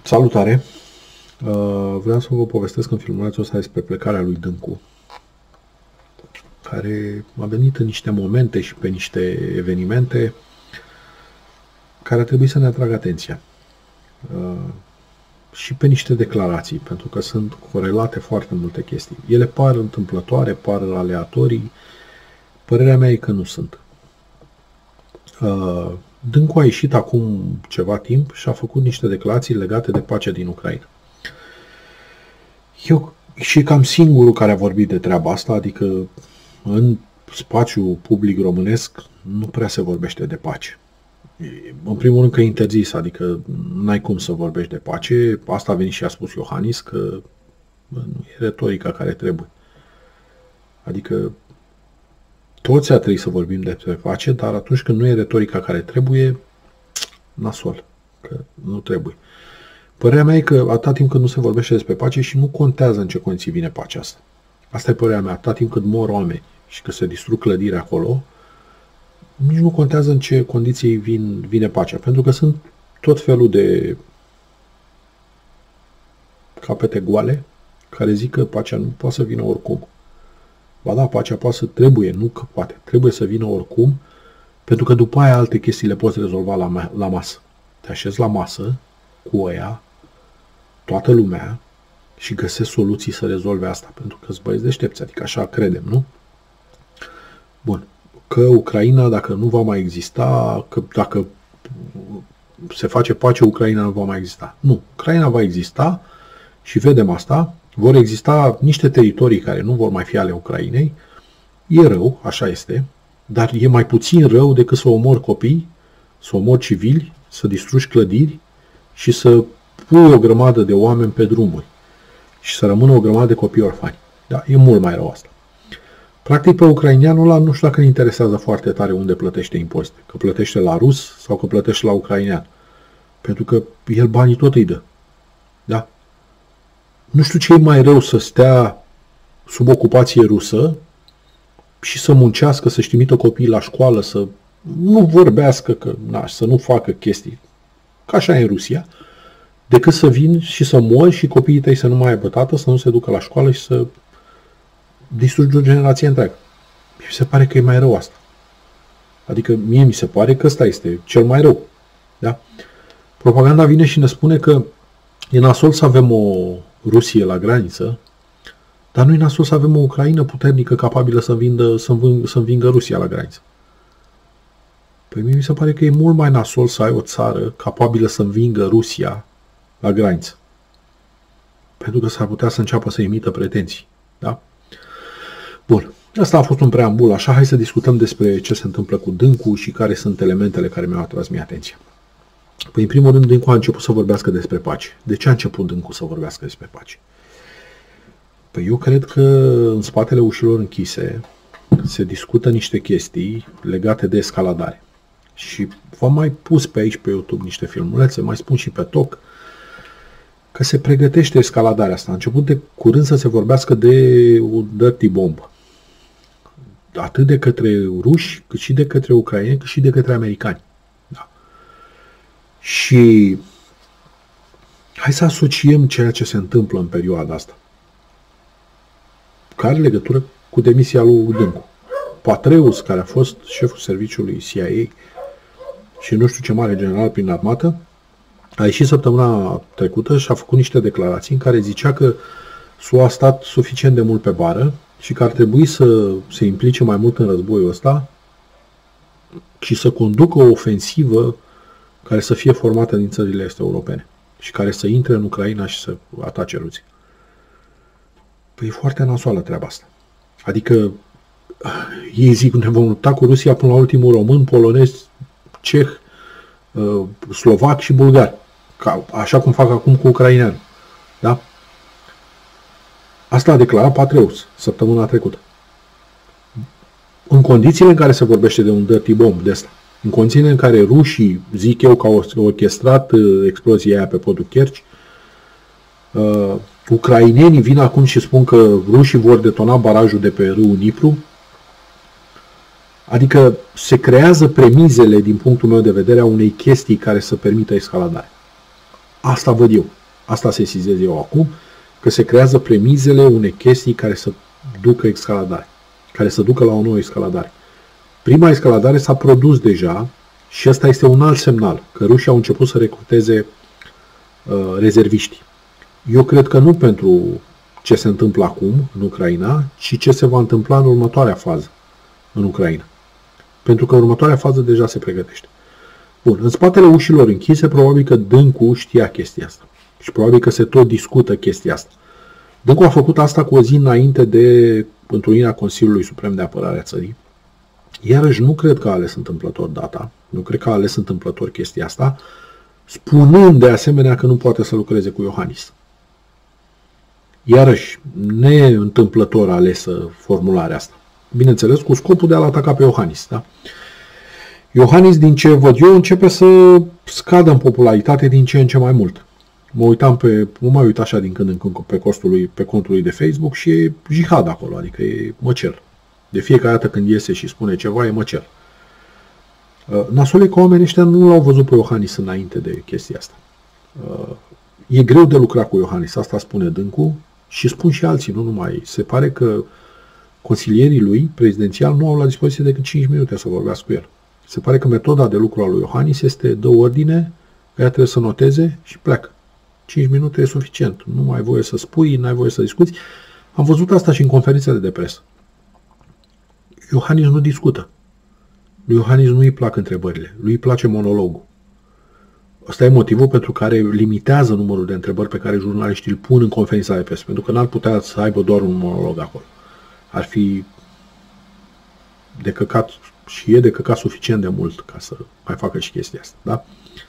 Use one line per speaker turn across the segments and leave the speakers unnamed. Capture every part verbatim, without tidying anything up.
Salutare! Vreau să vă povestesc în filmulețul ăsta despre plecarea lui Dâncu, care a venit în niște momente și pe niște evenimente care ar trebui să ne atragă atenția. Și pe niște declarații, pentru că sunt corelate foarte multe chestii. Ele par întâmplătoare, par aleatorii. Părerea mea e că nu sunt. Dâncu a ieșit acum ceva timp și a făcut niște declarații legate de pacea din Ucraina. Eu și cam singurul care a vorbit de treaba asta, adică în spațiul public românesc nu prea se vorbește de pace. În primul rând că e interzis, adică n-ai cum să vorbești de pace. Asta a venit și a spus Iohannis, că bă, nu e retorica care trebuie. Adică toți ar trebui să vorbim despre pace, dar atunci când nu e retorica care trebuie, nasol, că nu trebuie. Părerea mea e că atâta timp când nu se vorbește despre pace și nu contează în ce condiții vine pacea asta. Asta e părerea mea. Atâta timp cât mor oameni și că se distrug clădiri acolo, nici nu contează în ce condiții vin, vine pacea. Pentru că sunt tot felul de capete goale care zic că pacea nu poate să vină oricum. Ba da, pacea poate să trebuie, nu că poate. Trebuie să vină oricum, pentru că după aia alte chestii le poți rezolva la, la masă. Te așezi la masă cu ăia, toată lumea, și găsesc soluții să rezolve asta, pentru că-s băieți deștepți, adică așa credem, nu? Bun. Că Ucraina, dacă nu va mai exista, că dacă se face pace, Ucraina nu va mai exista. Nu. Ucraina va exista și vedem asta. Vor exista niște teritorii care nu vor mai fi ale Ucrainei. E rău, așa este, dar e mai puțin rău decât să omori copii, să omori civili, să distrugi clădiri și să pui o grămadă de oameni pe drumuri și să rămână o grămadă de copii orfani. Da? E mult mai rău asta. Practic, pe ucraineanul ăla nu știu dacă îl interesează foarte tare unde plătește impozite. Că plătește la rus sau că plătește la ucrainean. Pentru că el banii tot îi dă. Da? Nu știu ce e mai rău, să stea sub ocupație rusă și să muncească, să-și trimită copiii la școală, să nu vorbească, că, na, să nu facă chestii. Ca așa e în Rusia. Decât să vin și să mori și copiii tăi să nu mai aibă tată, să nu se ducă la școală și să distrugi o generație întreagă. Mi se pare că e mai rău asta. Adică mie mi se pare că ăsta este cel mai rău. Da? Propaganda vine și ne spune că e nasol să avem o Rusie la graniță, dar nu e nasol să avem o Ucraina puternică, capabilă să învingă, să învingă, să învingă Rusia la graniță. Păi mie mi se pare că e mult mai nasol să ai o țară capabilă să învingă Rusia la graniță. Pentru că s-ar putea să înceapă să emită pretenții. Da? Bun. Asta a fost un preambul. Așa, hai să discutăm despre ce se întâmplă cu Dâncu și care sunt elementele care mi-au atras mie atenția. Păi, în primul rând, Dâncu a început să vorbească despre pace. De ce a început Dâncu să vorbească despre pace? Păi eu cred că în spatele ușilor închise se discută niște chestii legate de escaladare. Și v-am mai pus pe aici, pe YouTube, niște filmulețe, mai spun și pe TikTok, că se pregătește escaladarea asta. A început de curând să se vorbească de o dirty bomb. Atât de către ruși, cât și de către ucraineni, cât și de către americani. Da. Și hai să asociem ceea ce se întâmplă în perioada asta. Care are legătură cu demisia lui Dâncu. Patreus, care a fost șeful serviciului C I A și nu știu ce mare general prin armată, a ieșit săptămâna trecută și a făcut niște declarații în care zicea că S U A a stat suficient de mult pe bară și că ar trebui să se implice mai mult în războiul ăsta și să conducă o ofensivă care să fie formată din țările este europene și care să intre în Ucraina și să atace Rusia. Păi e foarte nasoală treaba asta. Adică ei zic, ne vom lupta cu Rusia până la ultimul român, polonez, ceh, slovac și bulgar. Ca, așa cum fac acum cu ucraineanul. Da? Asta a declarat Patreus săptămâna trecută. În condițiile în care se vorbește de un dirty bomb de asta, în condițiile în care rușii, zic eu, că au orchestrat explozia aia pe podul Kerch, uh, ucrainenii vin acum și spun că rușii vor detona barajul de pe râul Dnipru. Adică se creează premizele, din punctul meu de vedere, a unei chestii care să permită escaladare. Asta văd eu. Asta sesizez eu acum, că se creează premizele unei chestii care să ducă escaladare, care să ducă la o nouă escaladare. Prima escaladare s-a produs deja și ăsta este un alt semnal, că rușii au început să recruteze uh, rezerviști. Eu cred că nu pentru ce se întâmplă acum în Ucraina, ci ce se va întâmpla în următoarea fază în Ucraina. Pentru că următoarea fază deja se pregătește. Bun, în spatele ușilor închise, probabil că Dâncu știa chestia asta. Și probabil că se tot discută chestia asta. Dâncu a făcut asta cu o zi înainte de întrunirea Consiliului Suprem de Apărare a țării. Iarăși nu cred că a ales întâmplător data, nu cred că a ales întâmplător chestia asta, spunând de asemenea că nu poate să lucreze cu Iohannis. Iarăși, neîntâmplător a alesă formularea asta. Bineînțeles, cu scopul de a-l ataca pe Iohannis. Da? Iohannis, din ce văd eu, începe să scadă în popularitate din ce în ce mai mult. Mă uitam pe, mă mai uit așa din când în când pe, costul lui, pe contul lui de Facebook și e jihad acolo, adică e măcel. De fiecare dată când iese și spune ceva, e măcel. Nasol e că oamenii ăștia nu l-au văzut pe Iohannis înainte de chestia asta. E greu de lucrat cu Iohannis, asta spune Dâncu și spun și alții, nu numai. Se pare că consilierii lui prezidențial nu au la dispoziție decât cinci minute să vorbească cu el. Se pare că metoda de lucru a lui Iohannis este dă ordine, ea trebuie să noteze și pleacă. cinci minute e suficient. Nu mai ai voie să spui, nu ai voie să discuți. Am văzut asta și în conferințele de presă. Iohannis nu discută. Lui Iohannis nu îi plac întrebările. Lui îi place monologul. Ăsta e motivul pentru care limitează numărul de întrebări pe care jurnaliștii îl pun în conferința de presă. Pentru că n-ar putea să aibă doar un monolog acolo. Ar fi de căcat și e de căcat suficient de mult ca să mai facă și chestia asta. Da?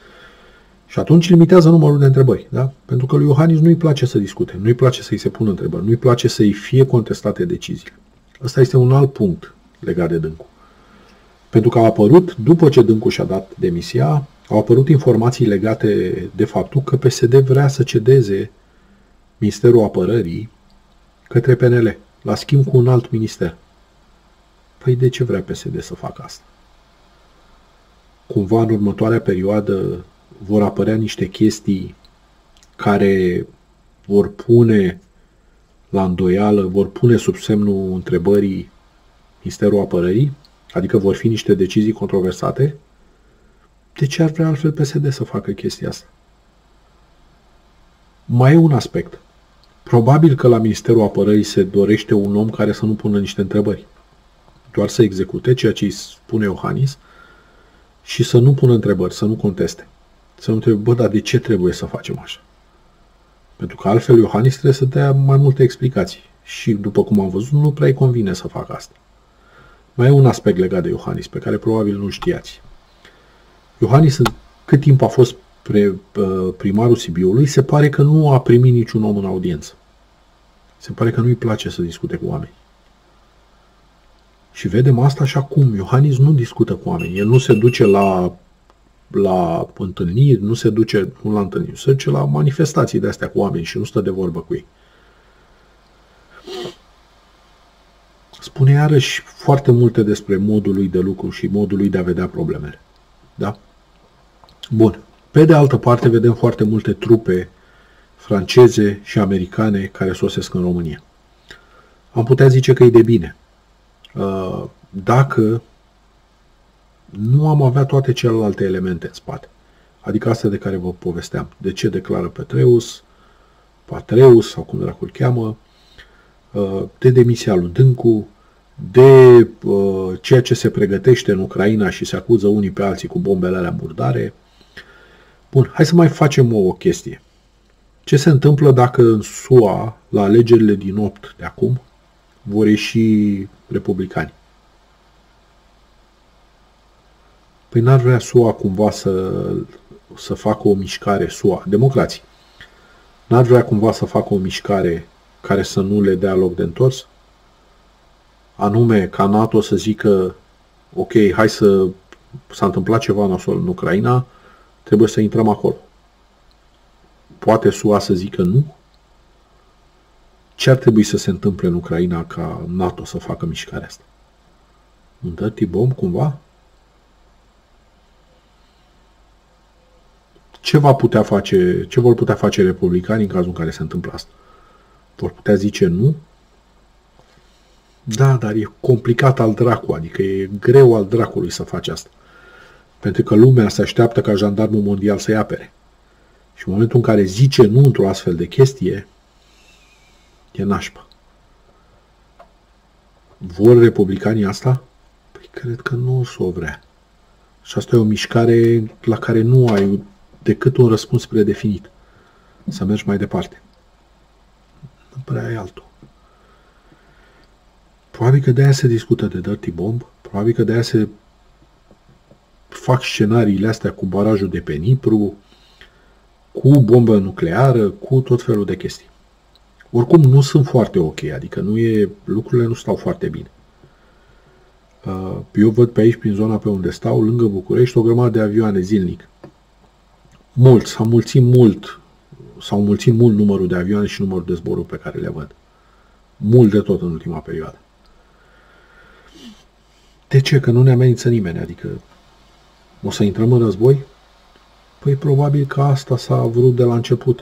Și atunci limitează numărul de întrebări. Da? Pentru că lui Iohannis nu îi place să discute, nu îi place să îi se pună întrebări, nu îi place să îi fie contestate deciziile. Ăsta este un alt punct legat de Dâncu. Pentru că a apărut, după ce Dâncu și-a dat demisia, au apărut informații legate de faptul că P S D vrea să cedeze Ministerul Apărării către P N L, la schimb cu un alt minister. Păi de ce vrea P S D să facă asta? Cumva în următoarea perioadă vor apărea niște chestii care vor pune la îndoială, vor pune sub semnul întrebării Ministerul Apărării, adică vor fi niște decizii controversate. De ce ar vrea altfel P S D să facă chestia asta? Mai e un aspect. Probabil că la Ministerul Apărării se dorește un om care să nu pună niște întrebări. Doar să execute ceea ce îi spune Iohannis și să nu pună întrebări, să nu conteste. Să nu întrebe, bă, dar de ce trebuie să facem așa? Pentru că altfel Iohannis trebuie să dea mai multe explicații. Și după cum am văzut, nu prea îi convine să facă asta. Mai e un aspect legat de Iohannis, pe care probabil nu știați. Iohannis, cât timp a fost pre, primarul Sibiului, se pare că nu a primit niciun om în audiență. Se pare că nu îi place să discute cu oameni. Și vedem asta și acum. Iohannis nu discută cu oameni. El nu se duce la, la întâlniri, nu se duce nu la întâlniri, se duce la manifestații de astea cu oameni și nu stă de vorbă cu ei. Spune iarăși foarte multe despre modul lui de lucru și modul lui de a vedea problemele. Da? Bun. Pe de altă parte, vedem foarte multe trupe franceze și americane care sosesc în România. Am putea zice că e de bine. Dacă nu am avea toate celelalte elemente în spate. Adică astea de care vă povesteam. De ce declară Petreus, Patreus, sau cum dracu îl cheamă, de demisia lui Dâncu, de ceea ce se pregătește în Ucraina și se acuză unii pe alții cu bombele alea murdare. Bun, hai să mai facem o chestie. Ce se întâmplă dacă în S U A, la alegerile din opt de acum, vor ieși republicani? Păi n-ar vrea S U A cumva să, să facă o mișcare, S U A, democrații, n-ar vrea cumva să facă o mișcare care să nu le dea loc de întors? Anume, ca NATO să zică, ok, hai să, s-a întâmplat ceva nasol în Ucraina, trebuie să intrăm acolo. Poate S U A să zică nu? Ce ar trebui să se întâmple în Ucraina ca NATO să facă mișcarea asta? Un dirty bomb, cumva? ce va putea face, ce vor putea face republicanii în cazul în care se întâmplă asta? Vor putea zice nu? Da, dar e complicat al dracu, adică e greu al dracului să faci asta. Pentru că lumea se așteaptă ca jandarmul mondial să-i apere. Și în momentul în care zice nu într-o astfel de chestie, e nașpa. Vor republicanii asta? Păi cred că nu o să o vrea. Și asta e o mișcare la care nu ai decât un răspuns predefinit. Să mergi mai departe. Nu prea ai altul. Probabil că de-aia se discută de Dirty Bomb, probabil că de-aia se fac scenariile astea cu barajul de pe Nipru, cu bombă nucleară, cu tot felul de chestii. Oricum nu sunt foarte ok, adică nu e, lucrurile nu stau foarte bine. Eu văd pe aici, prin zona pe unde stau, lângă București, o grămadă de avioane zilnic. Mult, s-a mulțit mult, s-au mulțit mult numărul de avioane și numărul de zboruri pe care le văd. Mult de tot în ultima perioadă. De ce? Că nu ne amenință nimeni, adică o să intrăm în război? Păi probabil că asta s-a vrut de la început.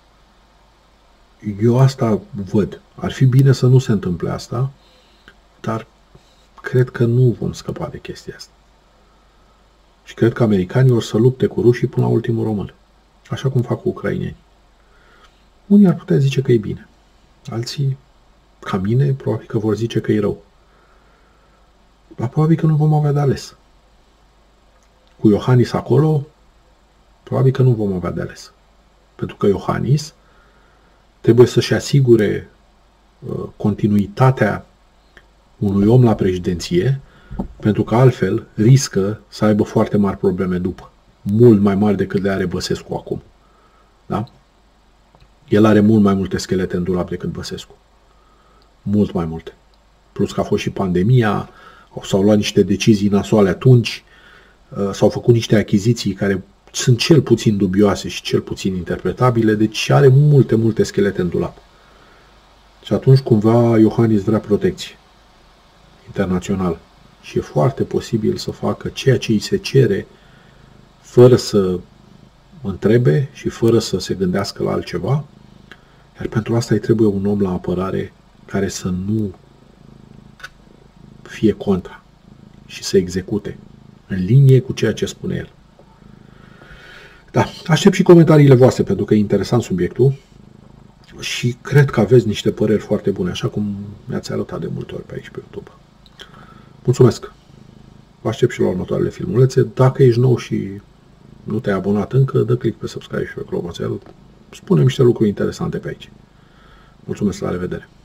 Eu asta văd. Ar fi bine să nu se întâmple asta, dar cred că nu vom scăpa de chestia asta. Și cred că americanii or să lupte cu rușii până la ultimul român. Așa cum fac cu ucraineni. Unii ar putea zice că e bine. Alții, ca mine, probabil că vor zice că e rău. Dar probabil că nu vom avea de ales. Cu Iohannis acolo, probabil că nu vom avea de ales. Pentru că Iohannis trebuie să-și asigure uh, continuitatea unui om la președinție, pentru că altfel riscă să aibă foarte mari probleme după. Mult mai mari decât le are Băsescu acum. Da? El are mult mai multe schelete în dulap decât Băsescu. Mult mai multe. Plus că a fost și pandemia, s-au luat niște decizii nasoale atunci, s-au făcut niște achiziții care sunt cel puțin dubioase și cel puțin interpretabile, deci are multe, multe schelete în dulap. Și atunci cumva Iohannis vrea protecție internațională. Și e foarte posibil să facă ceea ce îi se cere fără să întrebe și fără să se gândească la altceva. Iar pentru asta îi trebuie un om la apărare care să nu fie contra și să execute în linie cu ceea ce spune el. Da, aștept și comentariile voastre pentru că e interesant subiectul și cred că aveți niște păreri foarte bune, așa cum mi-ați arătat de multe ori pe aici pe YouTube. Mulțumesc! Vă aștept și la următoarele filmulețe. Dacă ești nou și nu te-ai abonat încă, dă click pe subscribe și pe clopoțel. Spune-mi niște lucruri interesante pe aici. Mulțumesc, la revedere!